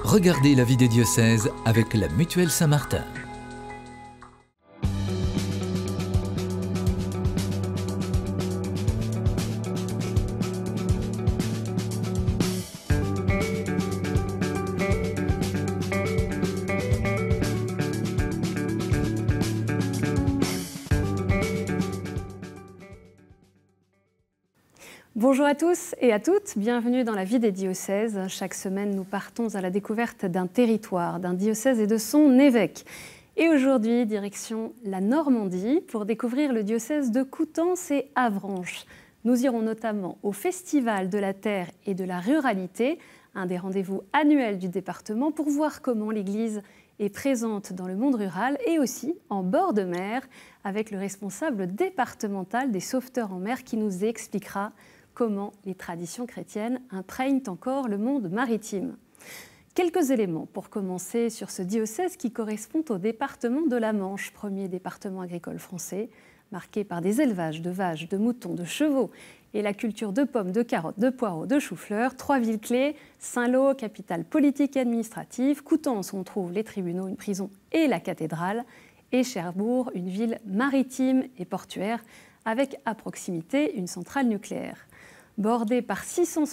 Regardez la vie des diocèses avec la Mutuelle Saint-Martin. Bonjour à tous et à toutes, bienvenue dans la vie des diocèses. Chaque semaine, nous partons à la découverte d'un territoire, d'un diocèse et de son évêque. Et aujourd'hui, direction la Normandie pour découvrir le diocèse de Coutances et Avranches. Nous irons notamment au Festival de la Terre et de la Ruralité, un des rendez-vous annuels du département pour voir comment l'Église est présente dans le monde rural et aussi en bord de mer avec le responsable départemental des sauveteurs en mer qui nous expliquera comment les traditions chrétiennes imprègnent encore le monde maritime. Quelques éléments pour commencer sur ce diocèse qui correspond au département de la Manche, premier département agricole français, marqué par des élevages de vaches, de moutons, de chevaux et la culture de pommes, de carottes, de poireaux, de choux-fleurs. Trois villes clés, Saint-Lô, capitale politique et administrative, Coutances où on trouve les tribunaux, une prison et la cathédrale, et Cherbourg, une ville maritime et portuaire avec à proximité une centrale nucléaire. Bordé par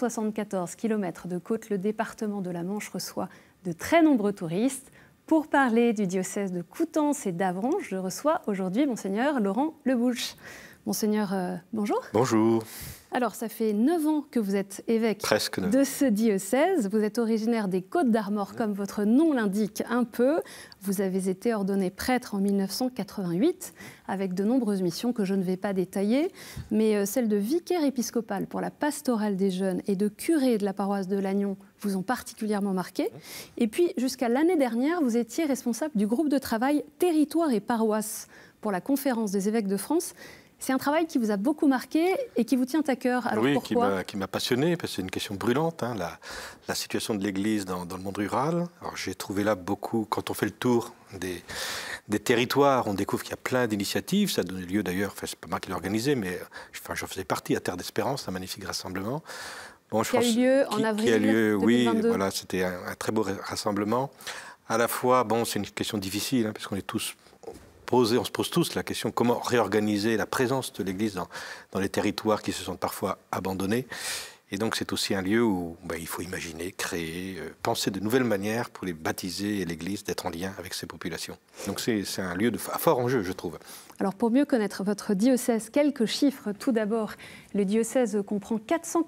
674 km de côte, le département de la Manche reçoit de très nombreux touristes. Pour parler du diocèse de Coutances et d'Avranches, je reçois aujourd'hui Monseigneur Laurent Lebouche. Monseigneur, bonjour. Bonjour. Alors, ça fait 9 ans que vous êtes évêque de ce diocèse. Vous êtes originaire des Côtes-d'Armor, comme votre nom l'indique un peu. Vous avez été ordonné prêtre en 1988, avec de nombreuses missions que je ne vais pas détailler, mais celles de vicaire épiscopal pour la pastorale des jeunes et de curé de la paroisse de Lannion vous ont particulièrement marqué. Et puis, jusqu'à l'année dernière, vous étiez responsable du groupe de travail Territoire et Paroisse pour la Conférence des évêques de France. C'est un travail qui vous a beaucoup marqué et qui vous tient à cœur. Alors oui, pourquoi ? qui m'a passionné, parce que c'est une question brûlante, hein, la situation de l'Église dans le monde rural. Alors j'ai trouvé là beaucoup, quand on fait le tour des territoires, on découvre qu'il y a plein d'initiatives. Ça a donné lieu d'ailleurs, enfin, c'est pas moi qui l'ai organisé, mais j'en faisais partie à Terre d'Espérance, un magnifique rassemblement. Bon, qui a eu lieu en avril 2022. Oui, voilà, c'était un très beau rassemblement. À la fois, bon, c'est une question difficile, hein, parce qu'on est tous... on se pose tous la question comment réorganiser la présence de l'Église dans les territoires qui se sont parfois abandonnés. Et donc c'est aussi un lieu où il faut imaginer, créer, penser de nouvelles manières pour les baptiser et l'Église d'être en lien avec ces populations. Donc c'est un lieu à fort enjeu, je trouve. Alors pour mieux connaître votre diocèse, quelques chiffres. Tout d'abord, le diocèse comprend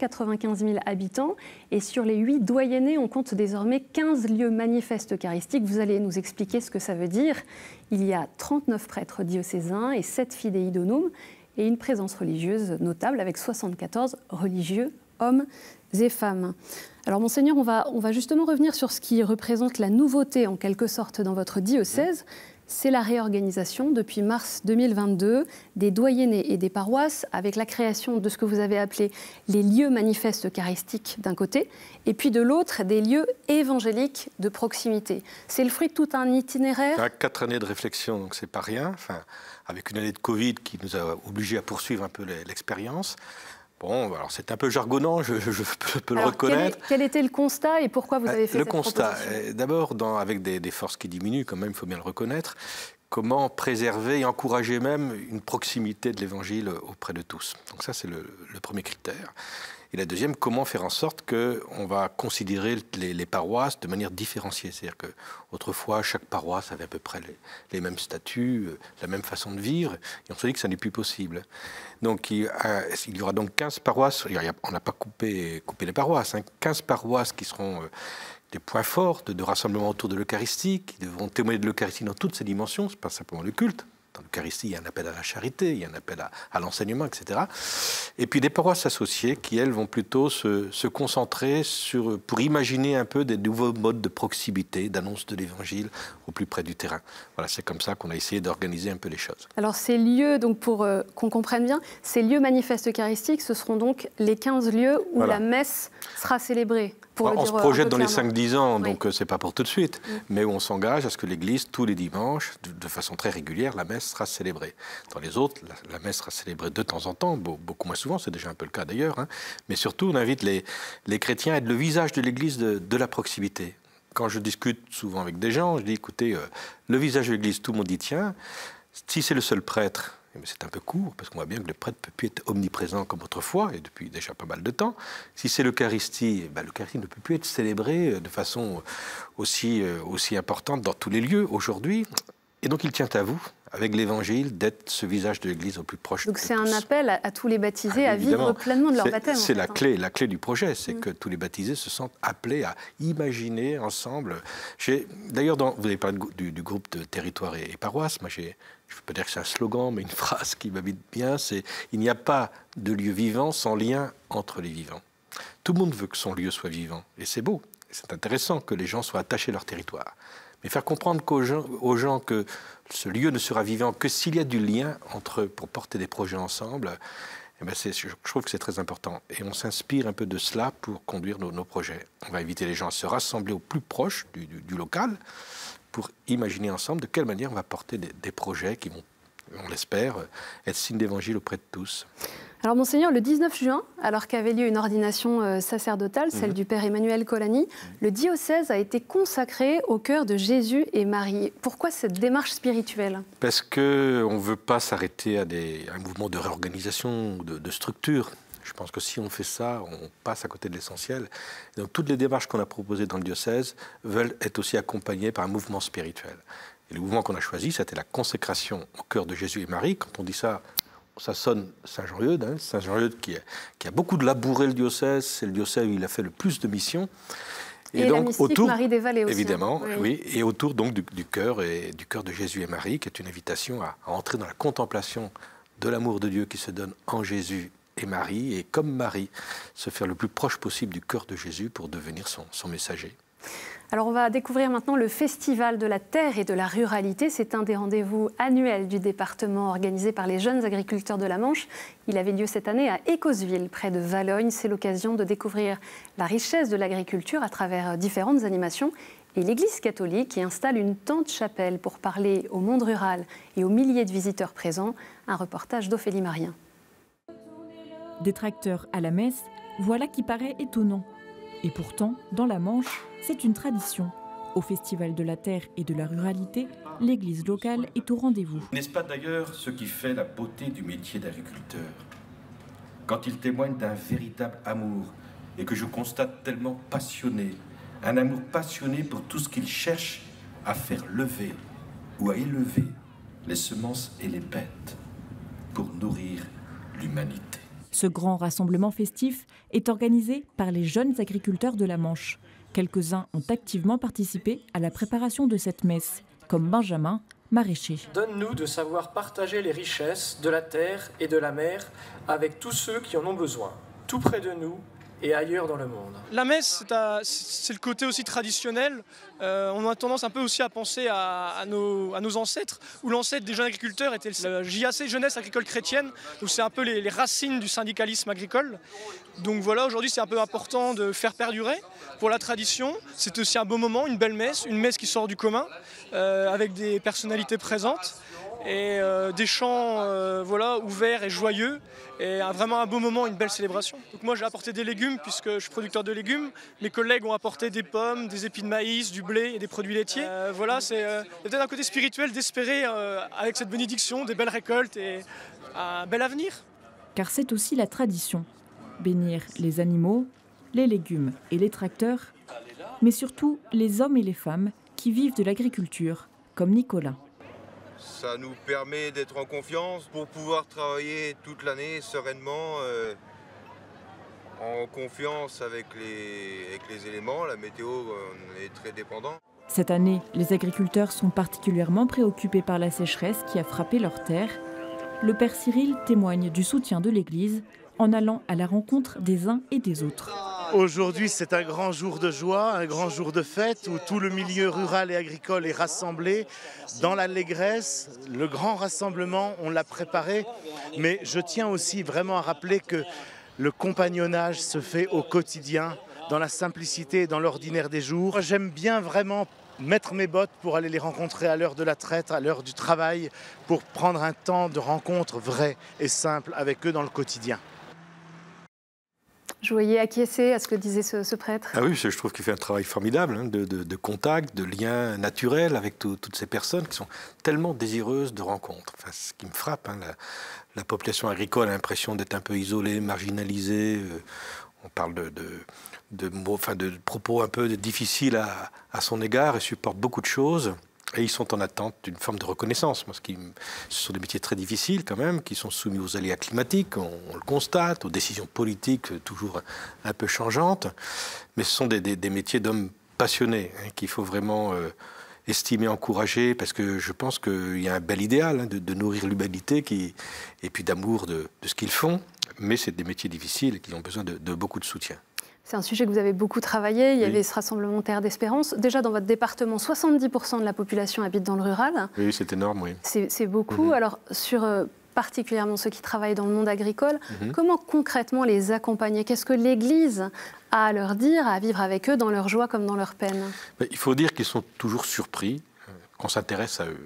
495 000 habitants et sur les 8 doyennés, on compte désormais 15 lieux manifestes eucharistiques. Vous allez nous expliquer ce que ça veut dire. Il y a 39 prêtres diocésains et 7 fidei donum et une présence religieuse notable avec 74 religieux, hommes et femmes. Alors Monseigneur, on va justement revenir sur ce qui représente la nouveauté en quelque sorte dans votre diocèse. C'est la réorganisation depuis mars 2022 des doyennés et des paroisses avec la création de ce que vous avez appelé les lieux manifestes eucharistiques d'un côté et puis de l'autre des lieux évangéliques de proximité. C'est le fruit de tout un itinéraire. 4 années de réflexion, donc c'est pas rien. Enfin, avec une année de Covid qui nous a obligés à poursuivre un peu l'expérience. Bon, alors c'est un peu jargonnant, je peux le reconnaître. Quel était le constat et pourquoi vous avez fait cette proposition ? Le constat, d'abord, avec des forces qui diminuent quand même, il faut bien le reconnaître, comment préserver et encourager même une proximité de l'Évangile auprès de tous. Donc ça, c'est le premier critère. Et la deuxième, comment faire en sorte qu'on va considérer les paroisses de manière différenciée. C'est-à-dire qu'autrefois, chaque paroisse avait à peu près les mêmes statuts, la même façon de vivre, et on se dit que ça n'est plus possible. Donc il y aura donc 15 paroisses, on n'a pas coupé les paroisses, 15 paroisses qui seront des points forts de rassemblement autour de l'Eucharistie, qui devront témoigner de l'Eucharistie dans toutes ses dimensions, ce n'est pas simplement le culte. Dans l'Eucharistie, il y a un appel à la charité, il y a un appel à l'enseignement, etc. Et puis des paroisses associées qui, elles, vont plutôt se concentrer pour imaginer un peu des nouveaux modes de proximité, d'annonce de l'Évangile au plus près du terrain. Voilà, c'est comme ça qu'on a essayé d'organiser un peu les choses. Alors ces lieux, donc pour qu'on comprenne bien, ces lieux manifestes eucharistiques, ce seront donc les 15 lieux où la messe sera célébrée. On se projette dans les 5-10 ans, donc c'est pas pour tout de suite, mais où on s'engage à ce que l'Église, tous les dimanches, de façon très régulière, la messe sera célébrée. Dans les autres, la messe sera célébrée de temps en temps, beaucoup moins souvent, c'est déjà un peu le cas d'ailleurs, hein, mais surtout on invite les chrétiens à être le visage de l'Église de la proximité. quand je discute souvent avec des gens, je dis, écoutez, le visage de l'Église, tout le monde y tient. Si c'est le seul prêtre, c'est un peu court, parce qu'on voit bien que le prêtre ne peut plus être omniprésent comme autrefois, et depuis déjà pas mal de temps. Si c'est l'Eucharistie, l'Eucharistie ne peut plus être célébrée de façon aussi importante dans tous les lieux aujourd'hui. Et donc il tient à vous, avec l'Évangile, d'être ce visage de l'Église au plus proche de tous. Donc c'est un appel à tous les baptisés à vivre pleinement de leur baptême. C'est la clé du projet, c'est que tous les baptisés se sentent appelés à imaginer ensemble. D'ailleurs, vous avez parlé du groupe de territoire et paroisse, moi je ne peux pas dire que c'est un slogan, mais une phrase qui m'habite bien, c'est « Il n'y a pas de lieu vivant sans lien entre les vivants ». Tout le monde veut que son lieu soit vivant, et c'est beau, c'est intéressant que les gens soient attachés à leur territoire. Mais faire comprendre aux gens que ce lieu ne sera vivant que s'il y a du lien entre eux pour porter des projets ensemble, je trouve que c'est très important. Et on s'inspire un peu de cela pour conduire nos projets. On va inviter les gens à se rassembler au plus proche du local pour imaginer ensemble de quelle manière on va porter des projets qui vont, on l'espère, être signe d'évangile auprès de tous. Alors, Monseigneur, le 19 juin, alors qu'avait lieu une ordination sacerdotale, celle du Père Emmanuel Colani, le diocèse a été consacré au cœur de Jésus et Marie. Pourquoi cette démarche spirituelle? Parce qu'on ne veut pas s'arrêter à un mouvement de réorganisation, de structure. Je pense que si on fait ça, on passe à côté de l'essentiel. Donc, toutes les démarches qu'on a proposées dans le diocèse veulent être aussi accompagnées par un mouvement spirituel. Et le mouvement qu'on a choisi, c'était la consécration au cœur de Jésus et Marie. Quand on dit ça, ça sonne Saint-Jean-Eudes, hein, Saint-Jean-Eudes qui a beaucoup labouré le diocèse, c'est le diocèse où il a fait le plus de missions. Et donc, la mystique autour, Marie des Vallées aussi. Évidemment, oui. Et autour donc du cœur de Jésus et Marie, qui est une invitation à entrer dans la contemplation de l'amour de Dieu qui se donne en Jésus et Marie, et comme Marie, se faire le plus proche possible du cœur de Jésus pour devenir son messager. Alors on va découvrir maintenant le Festival de la Terre et de la Ruralité. C'est un des rendez-vous annuels du département organisé par les jeunes agriculteurs de la Manche. Il avait lieu cette année à Écosville, près de Valognes. C'est l'occasion de découvrir la richesse de l'agriculture à travers différentes animations. Et l'Église catholique y installe une tente-chapelle pour parler au monde rural et aux milliers de visiteurs présents. Un reportage d'Ophélie Marien. Des tracteurs à la messe, voilà qui paraît étonnant. Et pourtant, dans la Manche, c'est une tradition. Au Festival de la Terre et de la Ruralité, l'église locale est au rendez-vous. N'est-ce pas d'ailleurs ce qui fait la beauté du métier d'agriculteur? Quand il témoigne d'un véritable amour et que je constate tellement passionné, un amour passionné pour tout ce qu'il cherche à faire lever ou à élever les semences et les bêtes pour nourrir l'humanité. Ce grand rassemblement festif est organisé par les jeunes agriculteurs de la Manche. Quelques-uns ont activement participé à la préparation de cette messe, comme Benjamin, maraîcher. Donne-nous de savoir partager les richesses de la terre et de la mer avec tous ceux qui en ont besoin, tout près de nous et ailleurs dans le monde. La messe, c'est le côté aussi traditionnel. On a tendance un peu aussi à penser à nos ancêtres, où l'ancêtre des jeunes agriculteurs était le JAC, Jeunesse Agricole Chrétienne, donc c'est un peu les racines du syndicalisme agricole. Donc voilà, aujourd'hui c'est un peu important de faire perdurer pour la tradition. C'est aussi un beau moment, une belle messe, une messe qui sort du commun, avec des personnalités présentes. Et des chants ouverts et joyeux, et vraiment un beau moment, une belle célébration. Donc moi j'ai apporté des légumes puisque je suis producteur de légumes, mes collègues ont apporté des pommes, des épis de maïs, du blé et des produits laitiers. C'est peut-être un côté spirituel d'espérer avec cette bénédiction des belles récoltes et un bel avenir. Car c'est aussi la tradition, bénir les animaux, les légumes et les tracteurs, mais surtout les hommes et les femmes qui vivent de l'agriculture, comme Nicolas. Ça nous permet d'être en confiance pour pouvoir travailler toute l'année sereinement, en confiance avec les éléments. La météo, on est très dépendant. Cette année, les agriculteurs sont particulièrement préoccupés par la sécheresse qui a frappé leurs terres. Le père Cyril témoigne du soutien de l'Église en allant à la rencontre des uns et des autres. Aujourd'hui, c'est un grand jour de joie, un grand jour de fête où tout le milieu rural et agricole est rassemblé dans l'allégresse. Le grand rassemblement, on l'a préparé, mais je tiens aussi vraiment à rappeler que le compagnonnage se fait au quotidien, dans la simplicité et dans l'ordinaire des jours. J'aime bien vraiment mettre mes bottes pour aller les rencontrer à l'heure de la traite, à l'heure du travail, pour prendre un temps de rencontre vrai et simple avec eux dans le quotidien. Je voyais acquiescer à ce que disait ce prêtre. Ah oui, je trouve qu'il fait un travail formidable hein, de contact, de lien naturel avec toutes ces personnes qui sont tellement désireuses de rencontres. Enfin, ce qui me frappe, hein, la population agricole a l'impression d'être un peu isolée, marginalisée. On parle de propos un peu difficiles à son égard et supporte beaucoup de choses. Et ils sont en attente d'une forme de reconnaissance. Ce sont des métiers très difficiles quand même, qui sont soumis aux aléas climatiques, on le constate, aux décisions politiques toujours un peu changeantes. Mais ce sont des métiers d'hommes passionnés hein, qu'il faut vraiment estimer, encourager, parce que je pense qu'il y a un bel idéal hein, de nourrir l'humanité et puis d'amour de ce qu'ils font. Mais c'est des métiers difficiles et qui ont besoin de beaucoup de soutien. C'est un sujet que vous avez beaucoup travaillé. Il y avait ce rassemblement Terre d'Espérance. Déjà, dans votre département, 70% de la population habite dans le rural. Oui, c'est énorme, oui. C'est beaucoup. Alors, sur particulièrement ceux qui travaillent dans le monde agricole, comment concrètement les accompagner? Qu'est-ce que l'Église a à leur dire, à vivre avec eux dans leur joie comme dans leur peine? Il faut dire qu'ils sont toujours surpris qu'on s'intéresse à eux.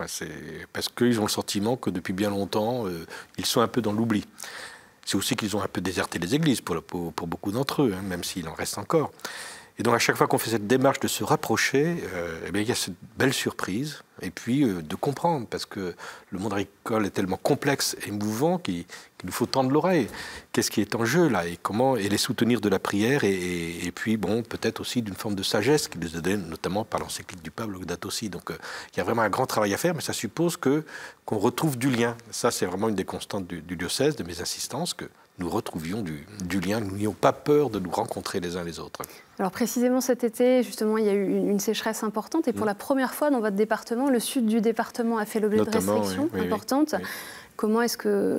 Parce qu'ils ont le sentiment que depuis bien longtemps, ils sont un peu dans l'oubli. C'est aussi qu'ils ont un peu déserté les églises pour beaucoup d'entre eux, hein, même s'il en reste encore. Et donc à chaque fois qu'on fait cette démarche de se rapprocher, il y a cette belle surprise, et puis de comprendre, parce que le monde agricole est tellement complexe et mouvant qu'il nous faut tendre l'oreille. Qu'est-ce qui est en jeu là, et les soutenir de la prière, et puis bon, peut-être aussi d'une forme de sagesse qui nous est donnée notamment par l'encyclique du pape Laudato Si. Donc il y a vraiment un grand travail à faire, mais ça suppose qu'on retrouve du lien. Ça, c'est vraiment une des constantes du diocèse, de mes insistances, que nous retrouvions du lien, nous n'ayons pas peur de nous rencontrer les uns les autres. Alors précisément cet été, justement, il y a eu une sécheresse importante et pour la première fois dans votre département, le sud du département a fait l'objet de restrictions importantes. Oui. Comment est-ce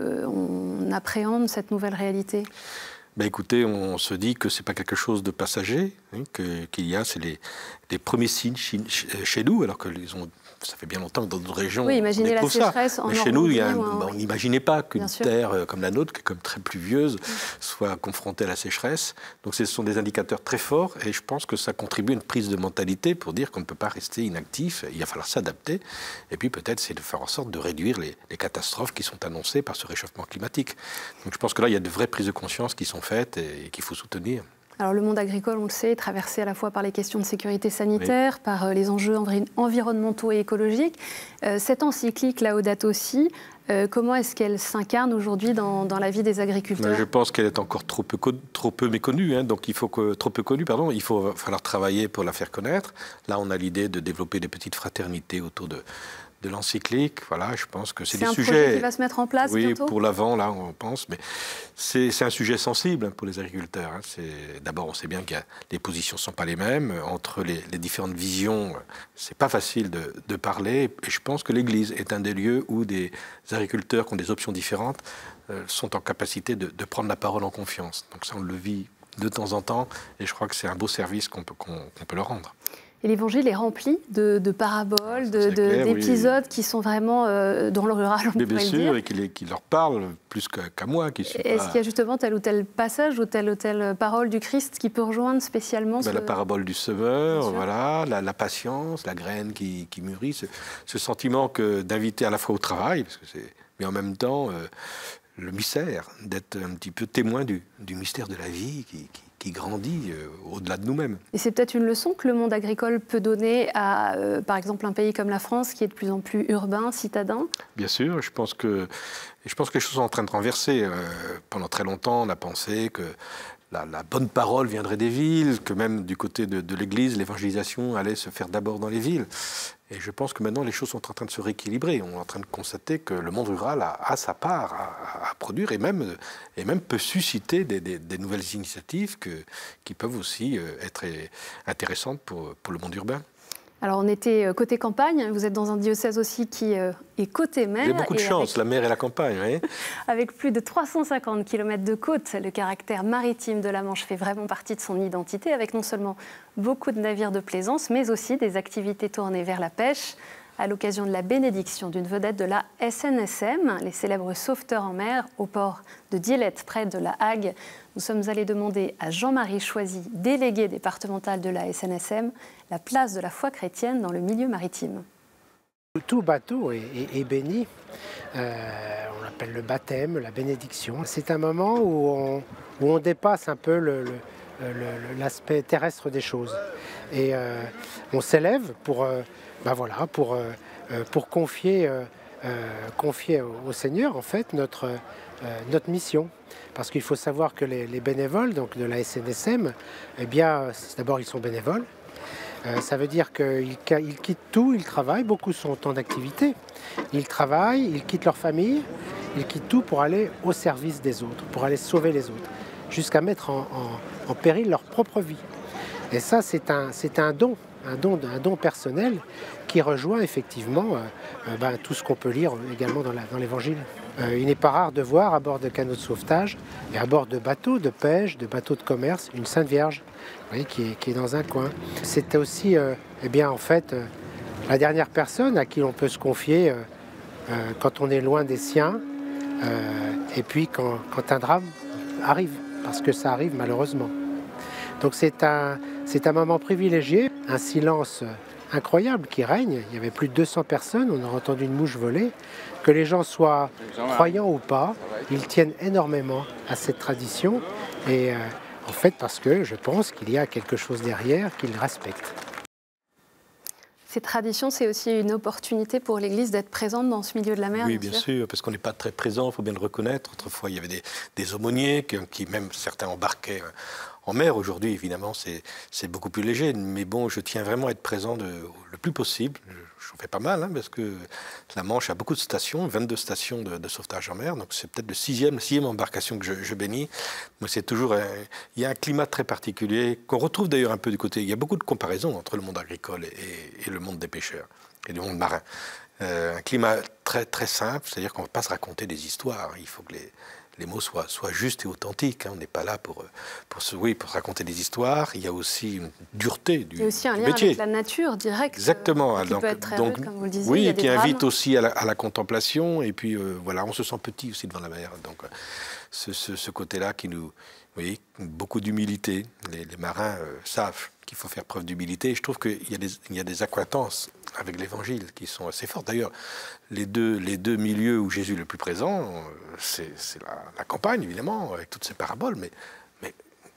qu'on appréhende cette nouvelle réalité ? Écoutez, on se dit que ce n'est pas quelque chose de passager, hein, c'est les premiers signes chez nous, alors que ça fait bien longtemps que dans d'autres régions, oui, imaginez la sécheresse en mais chez nous, on n'imaginait pas qu'une terre comme la nôtre, qui est comme très pluvieuse, soit confrontée à la sécheresse. Donc ce sont des indicateurs très forts et je pense que ça contribue à une prise de mentalité pour dire qu'on ne peut pas rester inactif, il va falloir s'adapter. Et puis peut-être c'est de faire en sorte de réduire les catastrophes qui sont annoncées par ce réchauffement climatique. Donc je pense que là, il y a de vraies prises de conscience qui sont faites et qu'il faut soutenir. Alors le monde agricole, on le sait, est traversé à la fois par les questions de sécurité sanitaire, par les enjeux environnementaux et écologiques. Cette encyclique Laudato Si, comment est-ce qu'elle s'incarne aujourd'hui dans la vie des agriculteurs ? Je pense qu'elle est encore trop peu méconnue, hein, donc il faut falloir travailler pour la faire connaître. Là, on a l'idée de développer des petites fraternités autour de l'encyclique. Voilà, je pense que c'est des sujets... C'est un projet qui va se mettre en place bientôt ? Oui, pour l'avant, là, on pense, mais c'est un sujet sensible pour les agriculteurs. Hein. D'abord, on sait bien que les positions ne sont pas les mêmes. Entre les différentes visions, c'est pas facile de parler. Et je pense que l'Église est un des lieux où des agriculteurs qui ont des options différentes sont en capacité de prendre la parole en confiance. Donc ça, on le vit de temps en temps, et je crois que c'est un beau service qu'on peut leur rendre. Et l'Évangile est rempli de paraboles, d'épisodes qui sont vraiment dans le rural, on pourrait bien le sûr, dire. Et qui leur parlent plus qu'à moi. Est-ce qu'il y a justement tel ou tel passage ou telle parole du Christ qui peut rejoindre spécialement La parabole du semeur, voilà, la patience, la graine qui mûrit, ce sentiment d'inviter à la fois au travail, mais en même temps le mystère, d'être un petit peu témoin du mystère de la vie qui grandit au-delà de nous-mêmes. Et c'est peut-être une leçon que le monde agricole peut donner à, par exemple, un pays comme la France, qui est de plus en plus urbain, citadin ? Bien sûr, je pense que les choses sont en train de renverser. Pendant très longtemps, on a pensé que la bonne parole viendrait des villes, que même du côté de l'Église, l'évangélisation allait se faire d'abord dans les villes. Et je pense que maintenant, les choses sont en train de se rééquilibrer. On est en train de constater que le monde rural a sa part à produire et même peut susciter des nouvelles initiatives qui peuvent aussi être intéressantes pour le monde urbain. Alors on était côté campagne, vous êtes dans un diocèse aussi qui est côté mer. J'ai beaucoup de chance, la mer et la campagne. Oui. Avec plus de 350 km de côte, le caractère maritime de la Manche fait vraiment partie de son identité, avec non seulement beaucoup de navires de plaisance, mais aussi des activités tournées vers la pêche. À l'occasion de la bénédiction d'une vedette de la SNSM, les célèbres sauveteurs en mer, au port de Dielette, près de La Hague, nous sommes allés demander à Jean-Marie Choisy, délégué départemental de la SNSM, la place de la foi chrétienne dans le milieu maritime. Tout bateau est béni. On l'appelle le baptême, la bénédiction. C'est un moment où on dépasse un peu l'aspect terrestre des choses. Et on s'élève pour confier au Seigneur en fait notre mission. Parce qu'il faut savoir que les bénévoles donc de la SNSM, eh bien, d'abord ils sont bénévoles. Ça veut dire qu'ils quittent tout, ils travaillent, beaucoup sont en activité. Ils travaillent, ils quittent leur famille, ils quittent tout pour aller au service des autres, pour aller sauver les autres, jusqu'à mettre en péril leur propre vie. Et ça, c'est un don personnel qui rejoint effectivement tout ce qu'on peut lire également dans l'Évangile. Il n'est pas rare de voir à bord de canots de sauvetage et à bord de bateaux de pêche, de bateaux de commerce, une Sainte Vierge, vous voyez, qui est dans un coin. C'était aussi, la dernière personne à qui on peut se confier quand on est loin des siens, et puis quand un drame arrive, parce que ça arrive malheureusement. Donc c'est un moment privilégié, un silence incroyable qui règne. Il y avait plus de 200 personnes, on a entendu une mouche voler. Que les gens soient croyants ou pas, ils tiennent énormément à cette tradition. Et en fait, parce que je pense qu'il y a quelque chose derrière qu'ils respectent. Ces traditions, c'est aussi une opportunité pour l'Église d'être présente dans ce milieu de la mer. Oui, bien sûr, parce qu'on n'est pas très présent, il faut bien le reconnaître. Autrefois, il y avait des aumôniers qui même certains embarquaient en mer. Aujourd'hui, évidemment, c'est beaucoup plus léger. Mais bon, je tiens vraiment à être présent le plus possible. J'en fais pas mal, parce que la Manche a beaucoup de stations, 22 stations de sauvetage en mer. Donc c'est peut-être la sixième embarcation que je bénis. Mais c'est toujours... il y a un climat très particulier qu'on retrouve d'ailleurs un peu du côté... Il y a beaucoup de comparaisons entre le monde agricole et le monde des pêcheurs et le monde marin. Un climat très, très simple, c'est-à-dire qu'on ne va pas se raconter des histoires. Il faut que les mots soient justes et authentiques. On n'est pas là pour se raconter des histoires. Il y a aussi une dureté du métier. Il y a aussi un lien avec la nature directe. Exactement. Qui peut être très rude, comme vous le disiez. Oui, et qui invite aussi à la contemplation. Et puis, on se sent petit aussi devant la mer. Donc, ce côté-là qui nous... Vous voyez, beaucoup d'humilité. Les marins savent qu'il faut faire preuve d'humilité. Et je trouve qu'il y a des accointances avec l'Évangile qui sont assez fortes. D'ailleurs, les deux milieux où Jésus est le plus présent, c'est la campagne, évidemment, avec toutes ces paraboles. Mais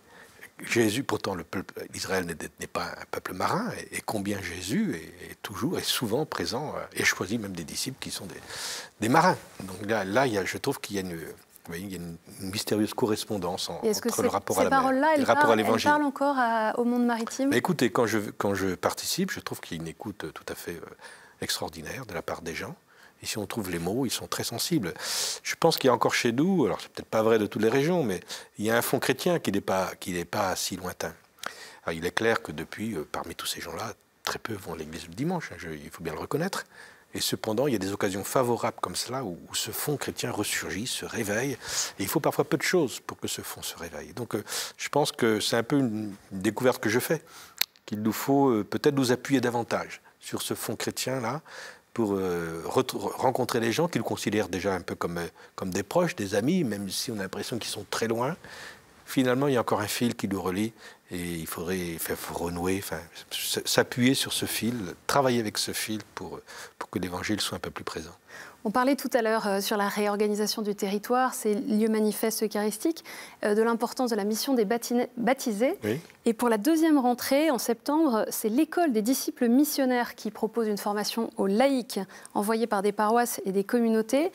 Jésus, pourtant, le peuple d'Israël n'est pas un peuple marin. Et combien Jésus est toujours et souvent présent et choisit même des disciples qui sont des marins. Donc là je trouve qu'il y a une mystérieuse correspondance entre le rapport à la mer et le rapport à l'Évangile. Elle parle encore au monde maritime. Mais écoutez, quand je participe, je trouve qu'il y a une écoute tout à fait extraordinaire de la part des gens. Et si on trouve les mots, ils sont très sensibles. Je pense qu'il y a encore chez nous, alors c'est peut-être pas vrai de toutes les régions, mais il y a un fond chrétien qui n'est pas si lointain. Alors, il est clair que depuis, parmi tous ces gens-là, très peu vont à l'église le dimanche, il faut bien le reconnaître. Et cependant, il y a des occasions favorables comme cela où ce fond chrétien ressurgit, se réveille. Et il faut parfois peu de choses pour que ce fond se réveille. Donc je pense que c'est un peu une découverte que je fais, qu'il nous faut peut-être nous appuyer davantage sur ce fond chrétien-là pour rencontrer les gens qui le considèrent déjà un peu comme des proches, des amis, même si on a l'impression qu'ils sont très loin. Finalement, il y a encore un fil qui nous relie et il faut renouer, s'appuyer sur ce fil, travailler avec ce fil pour que l'Évangile soit un peu plus présent. On parlait tout à l'heure sur la réorganisation du territoire, ces lieux manifestes eucharistiques, de l'importance de la mission des baptisés. Oui. Et pour la deuxième rentrée, en septembre, c'est l'école des disciples missionnaires qui propose une formation aux laïcs envoyés par des paroisses et des communautés.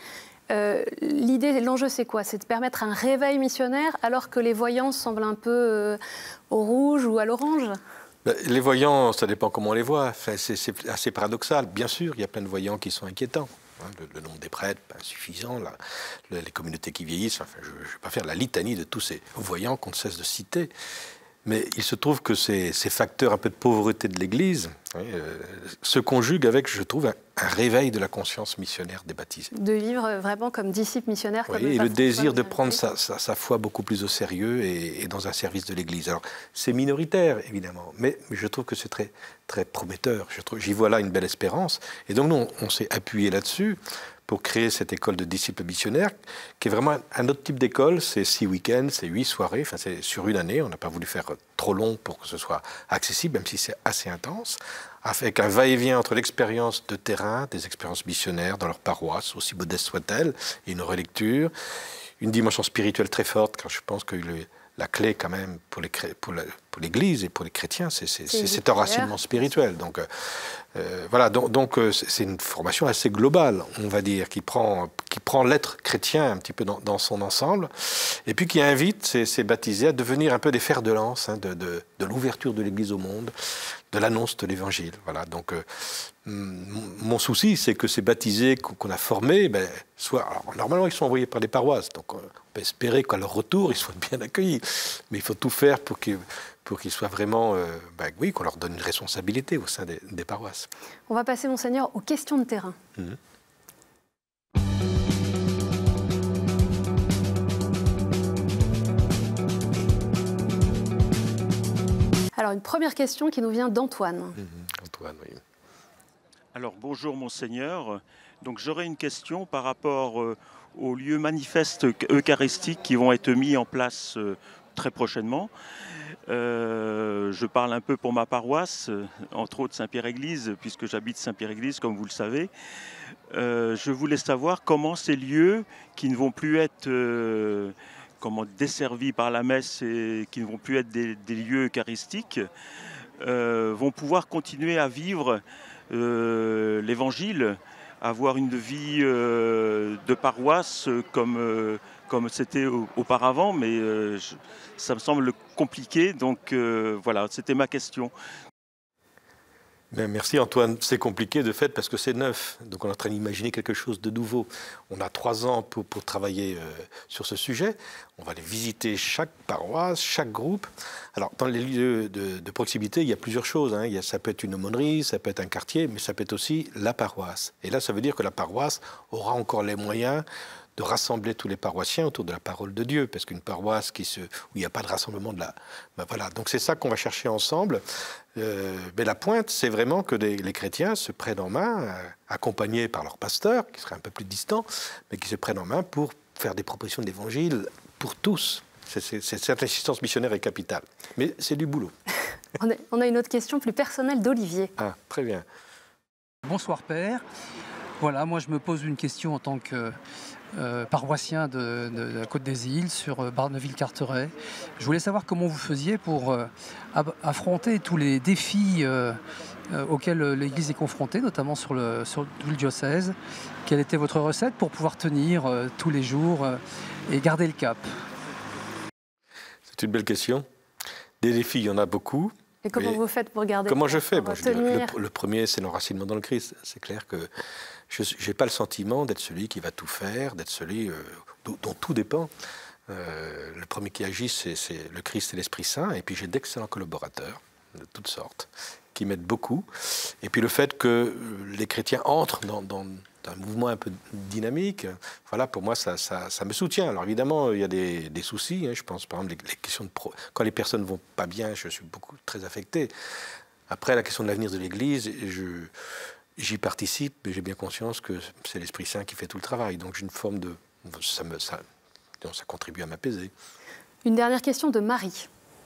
L'enjeu, c'est quoi? C'est de permettre un réveil missionnaire alors que les voyants semblent un peu au rouge ou à l'orange. Les voyants, ça dépend comment on les voit. C'est assez paradoxal. Bien sûr, il y a plein de voyants qui sont inquiétants. Le nombre des prêtres, insuffisant, les communautés qui vieillissent. Je ne vais pas faire la litanie de tous ces voyants qu'on ne cesse de citer. Mais il se trouve que ces facteurs un peu de pauvreté de l'Église se conjuguent avec, je trouve, un réveil de la conscience missionnaire des baptisés. De vivre vraiment comme disciples missionnaires. Oui, et le désir de prendre sa foi beaucoup plus au sérieux et dans un service de l'Église. Alors, c'est minoritaire, évidemment, mais je trouve que c'est très, très prometteur. J'y vois là une belle espérance. Et donc, nous, on s'est appuyé là-dessus pour créer cette école de disciples missionnaires, qui est vraiment un autre type d'école. C'est 6 week-ends, c'est 8 soirées, enfin c'est sur une année. On n'a pas voulu faire trop long pour que ce soit accessible, même si c'est assez intense, avec un va-et-vient entre l'expérience de terrain, des expériences missionnaires dans leur paroisse, aussi modeste soit-elle, et une relecture, une dimension spirituelle très forte, car je pense que la clé quand même pour l'Église et pour les chrétiens, c'est cet enracinement spirituel. Donc voilà, donc c'est une formation assez globale, on va dire, qui prend l'être chrétien un petit peu dans son ensemble, et puis qui invite ces baptisés à devenir un peu des fers de lance de l'ouverture de l'Église au monde, de l'annonce de l'Évangile. Voilà, donc mon souci, c'est que ces baptisés qu'on a formés, alors, normalement ils sont envoyés par les paroisses, donc on peut espérer qu'à leur retour ils soient bien accueillis, mais il faut tout faire pour qu'ils soient vraiment, oui, qu'on leur donne une responsabilité au sein des paroisses. On va passer, Monseigneur, aux questions de terrain. Alors, une première question qui nous vient d'Antoine. Antoine, oui. Alors, bonjour, Monseigneur. Donc, j'aurais une question par rapport aux lieux manifestes eucharistiques qui vont être mis en place très prochainement. Je parle un peu pour ma paroisse, entre autres Saint-Pierre-Église, puisque j'habite Saint-Pierre-Église, comme vous le savez. Je voulais savoir comment ces lieux qui ne vont plus être desservis par la messe et qui ne vont plus être des lieux eucharistiques, vont pouvoir continuer à vivre l'Évangile, avoir une vie de paroisse comme c'était auparavant, mais ça me semble compliqué, donc voilà, c'était ma question. Merci Antoine, c'est compliqué de fait parce que c'est neuf, donc on est en train d'imaginer quelque chose de nouveau. On a 3 ans pour travailler sur ce sujet, on va aller visiter chaque paroisse, chaque groupe. Alors dans les lieux de proximité, il y a plusieurs choses, hein. Ça peut être une aumônerie, ça peut être un quartier, mais ça peut être aussi la paroisse. Et là ça veut dire que la paroisse aura encore les moyens de rassembler tous les paroissiens autour de la parole de Dieu, parce qu'une paroisse où il n'y a pas de rassemblement voilà. Donc c'est ça qu'on va chercher ensemble. Mais la pointe, c'est vraiment que les chrétiens se prennent en main, accompagnés par leur pasteur, qui serait un peu plus distant, mais qui se prennent en main pour faire des propositions d'évangile pour tous. Cette assistance missionnaire est capitale. Mais c'est du boulot. On a une autre question plus personnelle d'Olivier. Ah, très bien. Bonsoir Père. Voilà, moi je me pose une question en tant que paroissien de la Côte des Îles, sur Barneville-Carteret. Je voulais savoir comment vous faisiez pour affronter tous les défis auxquels l'Église est confrontée, notamment sur tout le diocèse. Quelle était votre recette pour pouvoir tenir tous les jours et garder le cap? C'est une belle question. Des défis, il y en a beaucoup. Et comment vous faites pour garder Comment je fais tenir... Le premier, c'est l'enracinement dans le Christ. C'est clair que je n'ai pas le sentiment d'être celui qui va tout faire, d'être celui dont tout dépend. Le premier qui agit, c'est le Christ et l'Esprit Saint. Et puis j'ai d'excellents collaborateurs de toutes sortes qui m'aident beaucoup. Et puis le fait que les chrétiens entrent dans un mouvement un peu dynamique, voilà, pour moi, ça me soutient. Alors évidemment, il y a des soucis. Je pense, par exemple, les questions quand les personnes ne vont pas bien, je suis très affecté. Après, la question de l'avenir de l'Église, j'y participe, mais j'ai bien conscience que c'est l'Esprit Saint qui fait tout le travail. Donc j'ai une forme de... Ça contribue à m'apaiser. Une dernière question de Marie.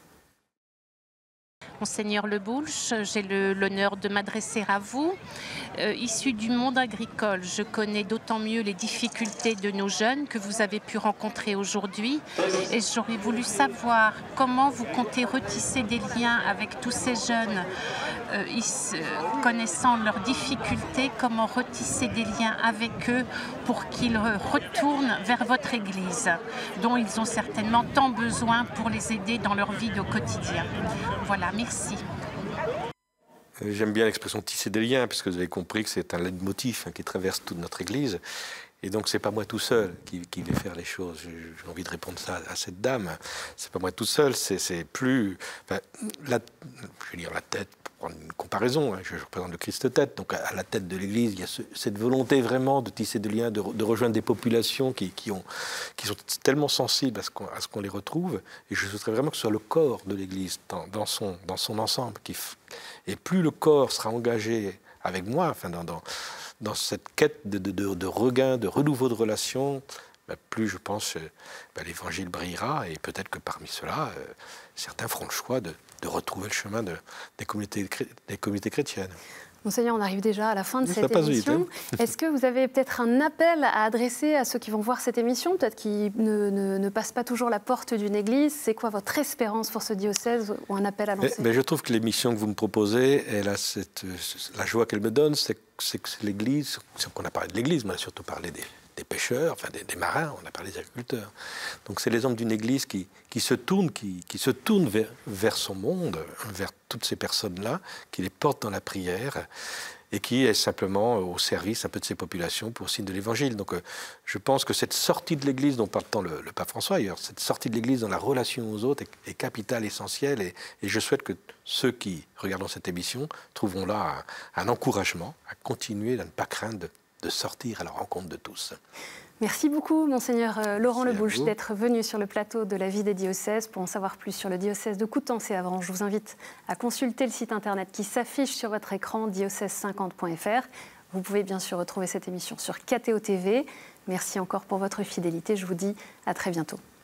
Monseigneur Le Boulch, j'ai l'honneur de m'adresser à vous. Issu du monde agricole, je connais d'autant mieux les difficultés de nos jeunes que vous avez pu rencontrer aujourd'hui. Et j'aurais voulu savoir comment vous comptez retisser des liens avec tous ces jeunes, connaissant leurs difficultés, comment retisser des liens avec eux pour qu'ils retournent vers votre Église, dont ils ont certainement tant besoin pour les aider dans leur vie au quotidien. Voilà, merci. J'aime bien l'expression tisser des liens, parce que vous avez compris que c'est un leitmotiv qui traverse toute notre Église. Et donc, c'est pas moi tout seul qui vais faire les choses. J'ai envie de répondre ça à cette dame. C'est pas moi tout seul, c'est plus... Enfin, je veux dire, la tête, pour prendre une comparaison, je représente le Christ tête, donc à la tête de l'Église, il y a cette volonté vraiment de tisser des liens, de rejoindre des populations qui sont tellement sensibles à ce qu'on les retrouve. Et je souhaiterais vraiment que ce soit le corps de l'Église dans son ensemble. Et plus le corps sera engagé avec moi, enfin dans cette quête de regain, de renouveau de relations, plus je pense l'Évangile brillera, et peut-être que parmi ceux-là, certains feront le choix de retrouver le chemin des communautés chrétiennes. Monseigneur, on arrive déjà à la fin de cette Vite, émission. hein. Est-ce que vous avez peut-être un appel à adresser à ceux qui vont voir cette émission, peut-être qui ne passent pas toujours la porte d'une église? C'est quoi votre espérance pour ce diocèse, ou un appel à lancer? Mais je trouve que l'émission que vous me proposez, elle a la joie qu'elle me donne, c'est que l'église, qu'on a parlé de l'église, mais on a surtout parlé des pêcheurs, enfin des marins, on a parlé des agriculteurs. Donc c'est les hommes d'une église qui se tournent, qui se tournent vers son monde, vers toutes ces personnes-là, qui les portent dans la prière et qui est simplement au service un peu de ces populations pour signe de l'évangile. Donc je pense que cette sortie de l'église dont parle tant le pape François ailleurs, cette sortie de l'église dans la relation aux autres est capitale, essentielle, et je souhaite que ceux qui regardent cette émission trouveront là un encouragement à continuer, à ne pas craindre de sortir à la rencontre de tous. Merci beaucoup, Monseigneur Laurent Merci Lebouche, d'être venu sur le plateau de la vie des diocèses. Pour en savoir plus sur le diocèse de Coutances et Avranches, je vous invite à consulter le site internet qui s'affiche sur votre écran, diocèse50.fr. Vous pouvez bien sûr retrouver cette émission sur KTO TV. Merci encore pour votre fidélité. Je vous dis à très bientôt.